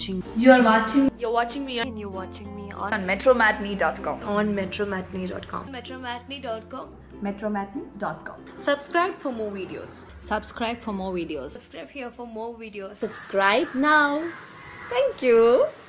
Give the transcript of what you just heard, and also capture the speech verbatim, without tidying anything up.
watching. You're watching. You're watching me. And you're watching me on, on metromatney dot com. on metromatney dot com. metromatney dot com. metromatney dot com. Subscribe for more videos. Subscribe for more videos. Subscribe here for more videos. Subscribe now. Thank you.